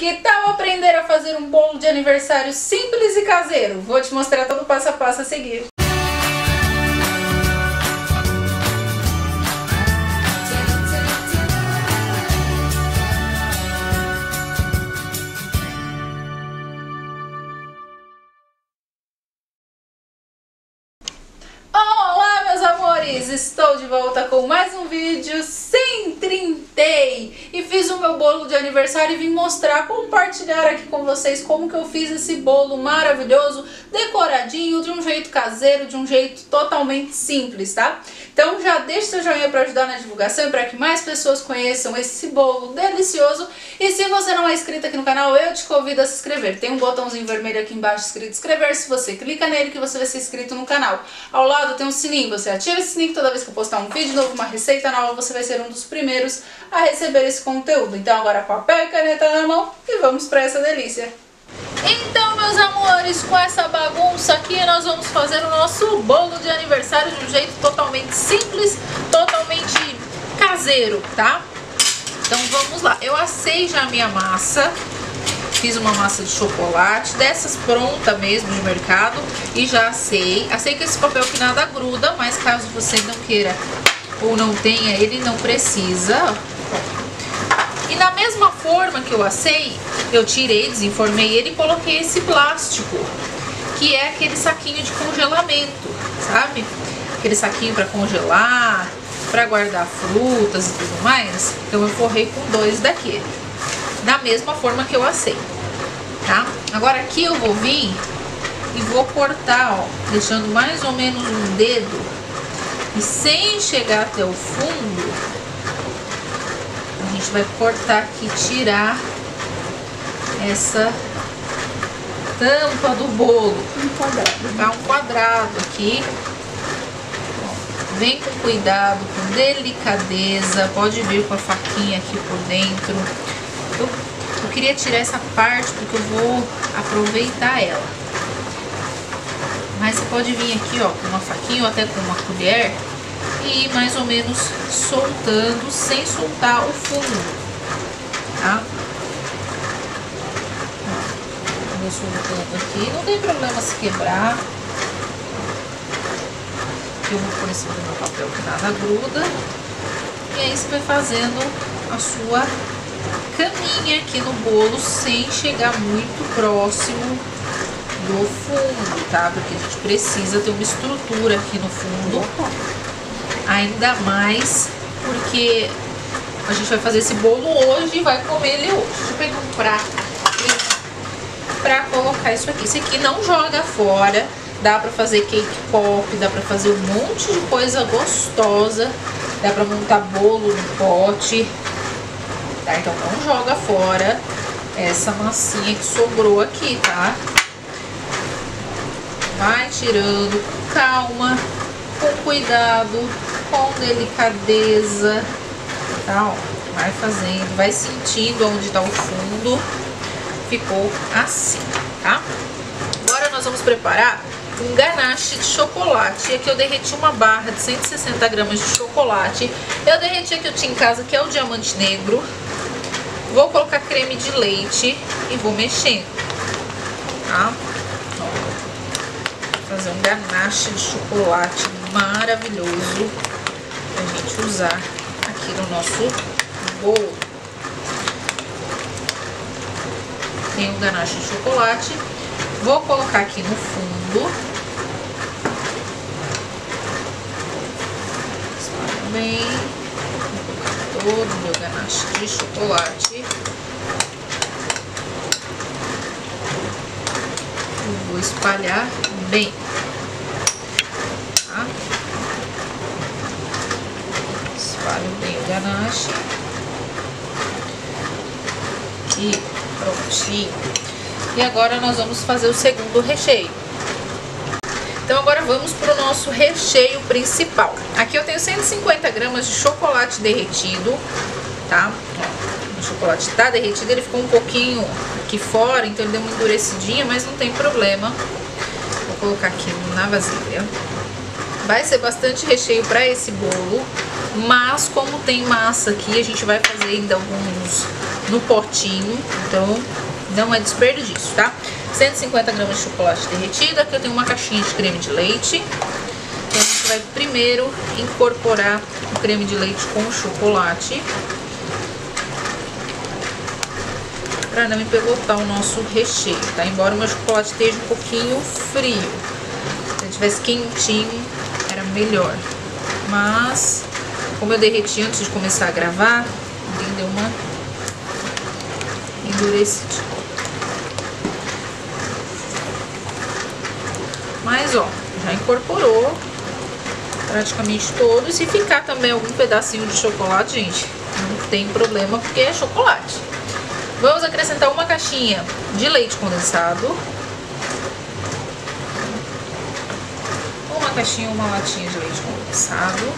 Que tal aprender a fazer um bolo de aniversário simples e caseiro? Vou te mostrar todo o passo a passo a seguir. Olá, meus amores! Estou de volta com mais um vídeo. Sim, trintei! E fiz o meu bolo de aniversário e vim mostrar, compartilhar aqui com vocês como que eu fiz esse bolo maravilhoso, decoradinho, de um jeito caseiro, de um jeito totalmente simples, tá? Então já deixa seu joinha para ajudar na divulgação e para que mais pessoas conheçam esse bolo delicioso. E se você não é inscrito aqui no canal, eu te convido a se inscrever. Tem um botãozinho vermelho aqui embaixo escrito inscrever-se. Você clica nele que você vai ser inscrito no canal. Ao lado tem um sininho, você ativa esse sininho, toda vez que eu postar um vídeo novo, uma receita nova, você vai ser um dos primeiros a receber esse conteúdo. Então agora papel e caneta na mão e vamos para essa delícia. Então, meus amores, com essa bagunça aqui nós vamos fazer o nosso bolo de aniversário de um jeito totalmente simples, totalmente caseiro, tá? Então vamos lá. Eu assei já a minha massa. Fiz uma massa de chocolate, dessas pronta mesmo de mercado, e já assei. Assei com esse papel que nada gruda, mas caso você não queira ou não tenha, ele não precisa. E na mesma forma que eu assei, eu tirei, desenformei ele e coloquei esse plástico, que é aquele saquinho de congelamento, sabe? Aquele saquinho para congelar, para guardar frutas e tudo mais. Então eu forrei com dois daquele, da mesma forma que eu assei, tá? Agora aqui eu vou vir e vou cortar, ó, deixando mais ou menos um dedo e sem chegar até o fundo. A gente vai cortar aqui, tirar essa tampa do bolo, tá? Um quadrado aqui. Ó, vem com cuidado, com delicadeza, pode vir com a faquinha aqui por dentro. Eu queria tirar essa parte porque eu vou aproveitar ela. Mas você pode vir aqui, ó, com uma faquinha ou até com uma colher e ir mais ou menos soltando, sem soltar o fundo, tá? Vou soltando aqui, não tem problema se quebrar. Eu vou pôr em cima do meu papel que nada gruda. E aí você vai fazendo a sua caminha aqui no bolo sem chegar muito próximo do fundo, tá? Porque a gente precisa ter uma estrutura aqui no fundo, ainda mais porque a gente vai fazer esse bolo hoje e vai comer ele hoje. Deixa eu pegar um prato pra colocar isso aqui. Esse aqui não joga fora, dá pra fazer cake pop, dá pra fazer um monte de coisa gostosa, dá pra montar bolo no pote. Tá, então não joga fora essa massinha que sobrou aqui, tá? Vai tirando com calma, com cuidado, com delicadeza, tá? Ó, vai fazendo, vai sentindo onde tá o fundo. Ficou assim, tá? Agora nós vamos preparar um ganache de chocolate. E aqui eu derreti uma barra de 160 gramas de chocolate. Eu derreti a que eu tinha em casa, que é o diamante negro. Vou colocar creme de leite e vou mexendo, tá? Ó, vou fazer um ganache de chocolate maravilhoso pra gente usar aqui no nosso bolo. Tem um ganache de chocolate. Vou colocar aqui no fundo. Espalha bem. Todo o meu ganache de chocolate. Eu vou espalhar bem, tá? Espalho bem o ganache. E prontinho. E agora nós vamos fazer o segundo recheio. Então agora vamos para o nosso recheio principal. Aqui eu tenho 150 gramas de chocolate derretido, tá? Ó, o chocolate tá derretido, ele ficou um pouquinho aqui fora, então ele deu uma endurecidinha, mas não tem problema. Vou colocar aqui na vasilha. Vai ser bastante recheio para esse bolo, mas como tem massa aqui, a gente vai fazer ainda no potinho, então não é desperdício, tá? 150 gramas de chocolate derretido. Aqui eu tenho uma caixinha de creme de leite. Então a gente vai primeiro incorporar o creme de leite com o chocolate, para não empelotar o nosso recheio, tá? Embora o meu chocolate esteja um pouquinho frio, se ele tivesse quentinho era melhor, mas como eu derreti antes de começar a gravar, ele deu uma endurecidinha. Mas ó, já incorporou praticamente todo. E se ficar também algum pedacinho de chocolate, gente, não tem problema, porque é chocolate. Vamos acrescentar uma caixinha de leite condensado, uma caixinha, uma latinha de leite condensado.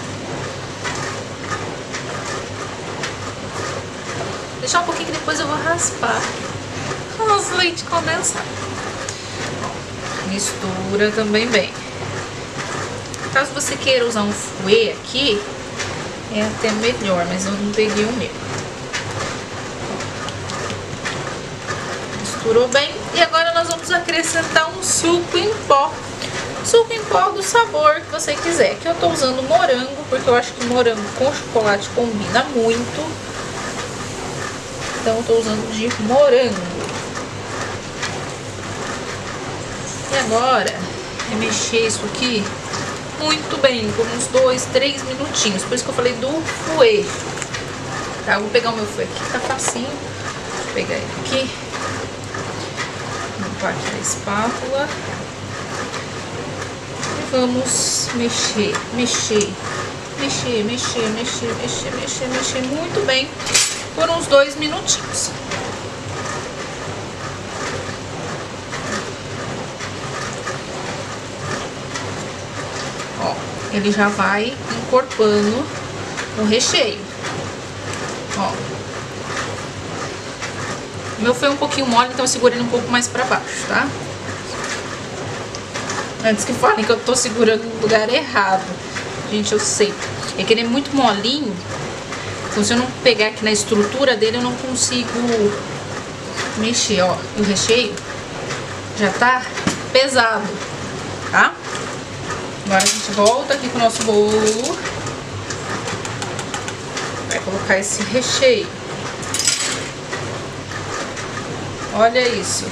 Deixar um pouquinho que depois eu vou raspar o nosso leite condensado. Mistura também bem. Caso você queira usar um fouet aqui, é até melhor, mas eu não peguei o meu. Misturou bem. E agora nós vamos acrescentar um suco em pó. Suco em pó do sabor que você quiser. Aqui eu tô usando morango, porque eu acho que morango com chocolate combina muito. Então eu tô usando de morango. E agora é mexer isso aqui muito bem, por uns 2, 3 minutinhos. Por isso que eu falei do fouet. Tá, eu vou pegar o meu fouet aqui, tá facinho. Vou pegar ele aqui. Limpar aqui a espátula. E vamos mexer, mexer, mexer, mexer, mexer, mexer, mexer, mexer muito bem por uns 2 minutinhos. Ó, ele já vai encorpando o recheio. Ó, o meu foi um pouquinho mole, então eu segurei um pouco mais pra baixo, tá? Antes que falem que eu tô segurando no lugar errado. Gente, eu sei. É que ele é muito molinho. Então se eu não pegar aqui na estrutura dele, eu não consigo mexer, ó. E o recheio já tá pesado, tá? Agora a gente volta aqui com o nosso bolo. Vai colocar esse recheio. Olha isso.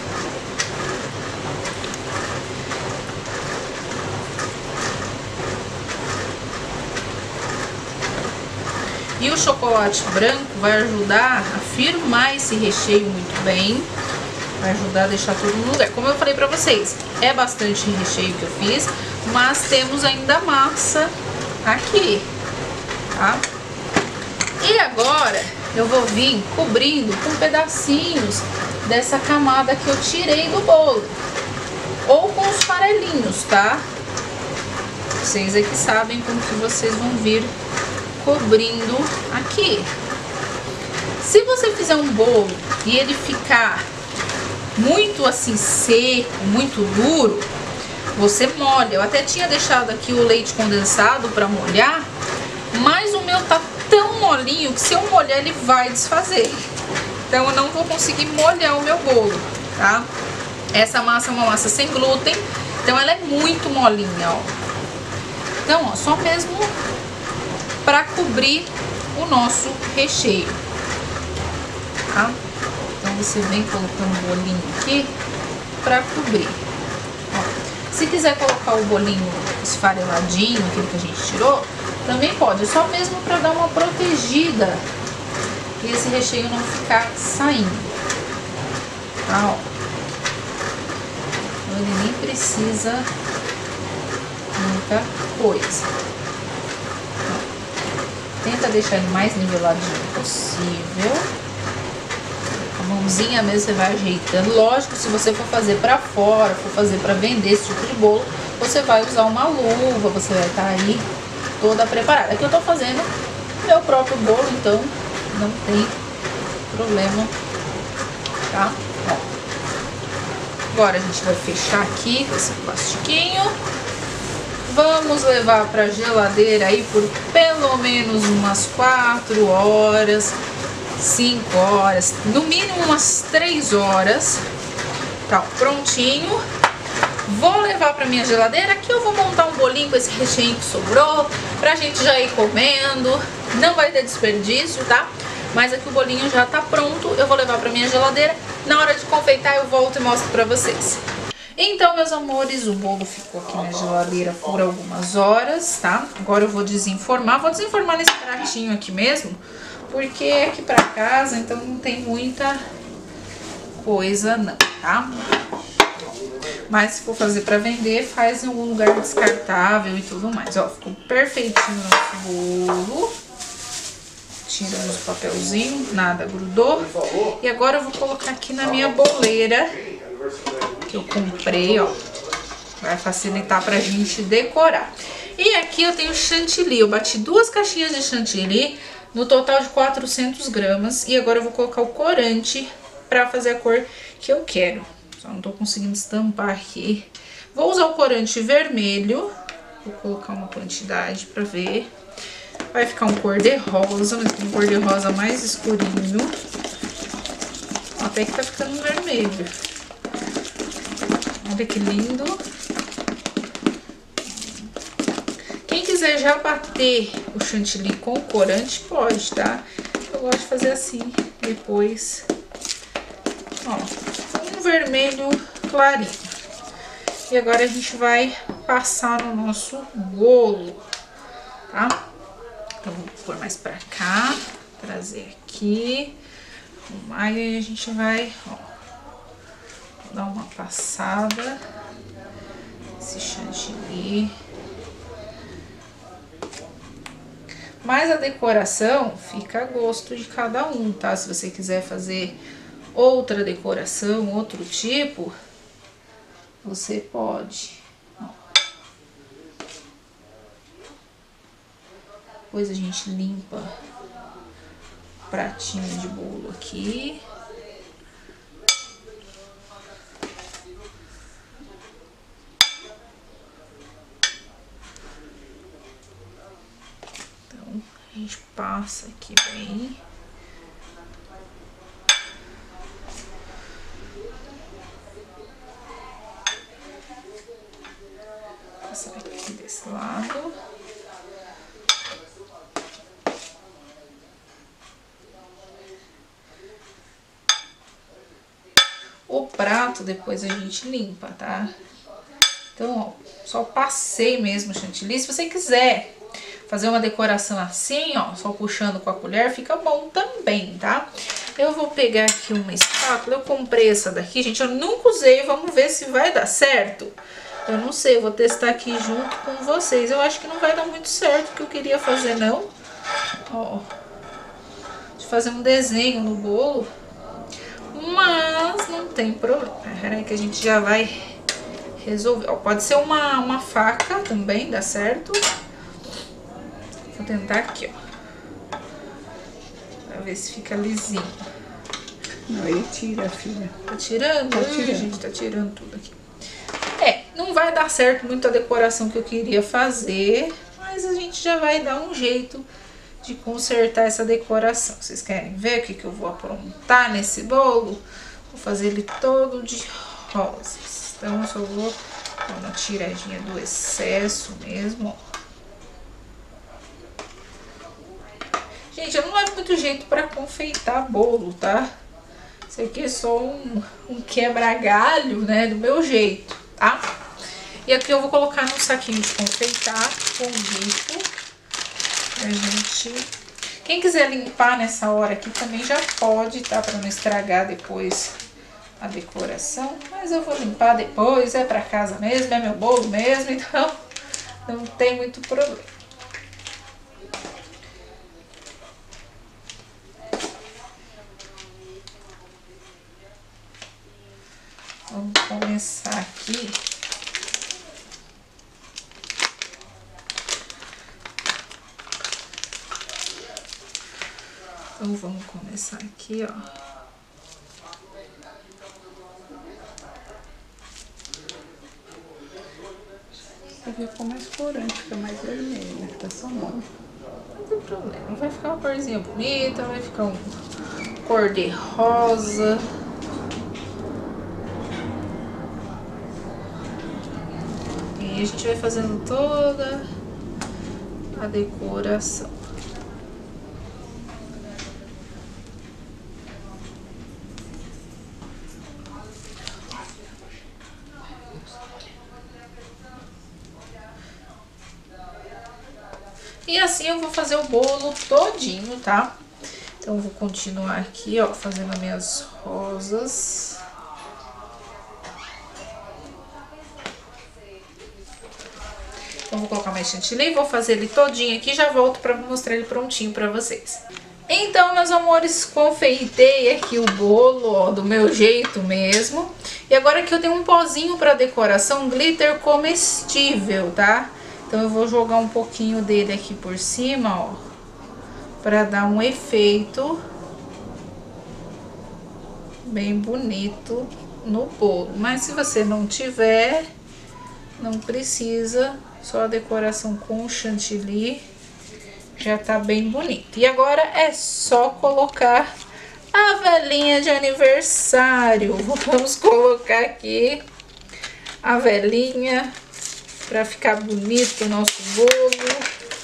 E o chocolate branco vai ajudar a firmar esse recheio muito bem. Vai ajudar a deixar tudo no lugar. Como eu falei pra vocês, é bastante recheio que eu fiz, mas temos ainda massa aqui, tá? E agora eu vou vir cobrindo com pedacinhos dessa camada que eu tirei do bolo. Ou com os farelinhos, tá? Vocês é que sabem como que vocês vão vir cobrindo aqui. Se você fizer um bolo e ele ficar muito assim seco, muito duro, você molha. Eu até tinha deixado aqui o leite condensado para molhar, mas o meu tá tão molinho que se eu molhar ele vai desfazer. Então eu não vou conseguir molhar o meu bolo, tá? Essa massa é uma massa sem glúten, então ela é muito molinha, ó. Então, ó, só mesmo para cobrir o nosso recheio, tá? Então você vem colocando o bolinho aqui para cobrir. Ó, se quiser colocar o bolinho esfareladinho, aquele que a gente tirou, também pode, só mesmo para dar uma protegida e esse recheio não ficar saindo, tá? Ó. Então ele nem precisa muita coisa. Tenta deixar ele mais niveladinho possível. A mãozinha mesmo você vai ajeitando. Lógico, se você for fazer pra fora, for fazer pra vender esse tipo de bolo, você vai usar uma luva, você vai estar aí toda preparada. Aqui eu tô fazendo meu próprio bolo, então não tem problema, tá? Ó. Agora a gente vai fechar aqui com esse plastiquinho. Vamos levar para geladeira aí por pelo menos umas 4 horas, 5 horas, no mínimo umas 3 horas. Tá prontinho. Vou levar pra minha geladeira. Aqui eu vou montar um bolinho com esse recheio que sobrou, pra gente já ir comendo. Não vai ter desperdício, tá? Mas aqui o bolinho já tá pronto. Eu vou levar pra minha geladeira. Na hora de confeitar eu volto e mostro pra vocês. Então, meus amores, o bolo ficou aqui na geladeira por algumas horas, tá? Agora eu vou desenformar. Vou desenformar nesse pratinho aqui mesmo, porque é aqui pra casa, então não tem muita coisa não, tá? Mas se for fazer pra vender, faz em algum lugar descartável e tudo mais. Ó, ficou perfeitinho o nosso bolo. Tiramos o papelzinho, nada grudou. E agora eu vou colocar aqui na minha boleira, que eu comprei, ó. Vai facilitar pra gente decorar. E aqui eu tenho chantilly. Eu bati 2 caixinhas de chantilly, no total de 400 gramas. E agora eu vou colocar o corante pra fazer a cor que eu quero. Só não tô conseguindo estampar aqui. Vou usar o corante vermelho. Vou colocar uma quantidade pra ver. Vai ficar um cor-de-rosa, mas um cor-de-rosa mais escurinho. Até que tá ficando vermelho. Olha que lindo. Quem quiser já bater o chantilly com corante, pode, tá? Eu gosto de fazer assim, depois. Ó, um vermelho clarinho. E agora a gente vai passar no nosso bolo, tá? Então, vou pôr mais pra cá, trazer aqui, arrumar, e aí a gente vai, ó, dar uma passada, esse chantilly. Mas a decoração fica a gosto de cada um, tá? Se você quiser fazer outra decoração, outro tipo, você pode. Depois a gente limpa o pratinho de bolo aqui. Então, a gente passa aqui bem. Passar aqui desse lado. O prato depois a gente limpa, tá? Então, ó, só passei mesmo o chantilly. Se você quiser fazer uma decoração assim, ó, só puxando com a colher, fica bom também, tá? Eu vou pegar aqui uma espátula. Eu comprei essa daqui, gente, eu nunca usei. Vamos ver se vai dar certo. Eu não sei, eu vou testar aqui junto com vocês. Eu acho que não vai dar muito certo o que eu queria fazer, não. Ó, de fazer um desenho no bolo. Mas não tem problema. Peraí que a gente já vai resolver. Ó, pode ser uma faca também, dá certo. Vou tentar aqui, ó. Pra ver se fica lisinho. Não, ele tira, filha. Tá tirando? Tá tirando. Gente, tá tirando tudo aqui. É, não vai dar certo muito a decoração que eu queria fazer, mas a gente já vai dar um jeito de consertar essa decoração. Vocês querem ver o que que eu vou aprontar nesse bolo? Vou fazer ele todo de rosas. Então, eu só vou dar uma tiradinha do excesso mesmo, ó. Gente, eu não levo muito jeito pra confeitar bolo, tá? Isso aqui é só um quebra-galho, né? Do meu jeito, tá? E aqui eu vou colocar num saquinho de confeitar com bico. Pra gente... Quem quiser limpar nessa hora aqui também já pode, tá? Pra não estragar depois a decoração. Mas eu vou limpar depois, é pra casa mesmo, é meu bolo mesmo, então não tem muito problema. Vamos começar aqui. Então, vamos começar aqui, ó. Porque ficou mais corante, fica mais vermelho, tá só bom. Não tem problema, vai ficar uma corzinha bonita, vai ficar cor de rosa. E a gente vai fazendo toda a decoração. E assim eu vou fazer o bolo todinho, tá? Então eu vou continuar aqui, ó, fazendo as minhas rosas. Então vou colocar mais chantilly, vou fazer ele todinho aqui e já volto pra mostrar ele prontinho pra vocês. Então, meus amores, confeitei aqui o bolo, ó, do meu jeito mesmo. E agora aqui eu tenho um pozinho pra decoração, glitter comestível, tá? Então eu vou jogar um pouquinho dele aqui por cima, ó, pra dar um efeito bem bonito no bolo. Mas se você não tiver, não precisa, só a decoração com chantilly já tá bem bonito. E agora é só colocar a velinha de aniversário. Vamos colocar aqui a velinha para ficar bonito o nosso bolo.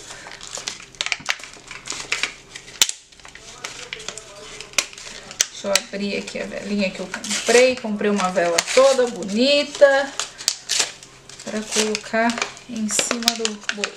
Deixa eu abrir aqui a velinha que eu comprei. Comprei uma vela toda bonita para colocar em cima do bolo.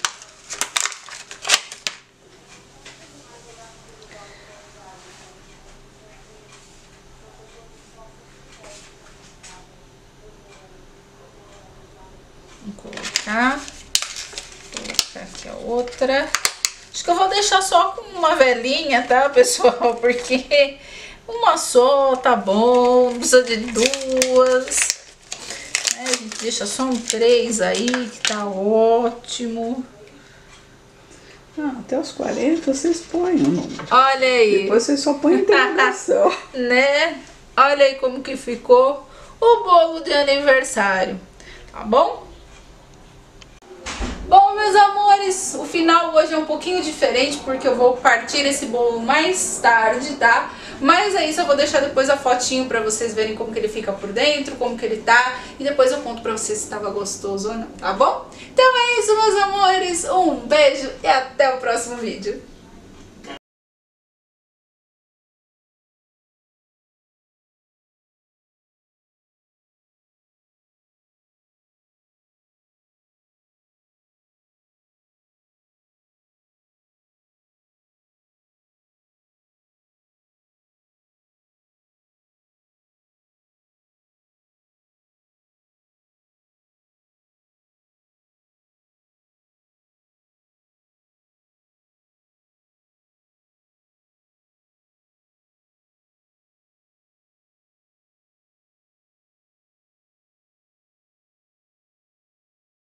Vou colocar aqui a outra. Acho que eu vou deixar só com uma velinha, tá, pessoal? Porque uma só tá bom, não precisa de duas. A gente deixa só um 3 aí, que tá ótimo. Ah, até os 40 vocês põem o número. Olha aí. Depois vocês só põem interrogação. Né? Olha aí como que ficou o bolo de aniversário. Tá bom? Bom, meus amores, o final hoje é um pouquinho diferente porque eu vou partir esse bolo mais tarde, tá? Mas é isso, eu vou deixar depois a fotinho pra vocês verem como que ele fica por dentro, como que ele tá. E depois eu conto pra vocês se tava gostoso ou não, tá bom? Então é isso, meus amores. Um beijo e até o próximo vídeo.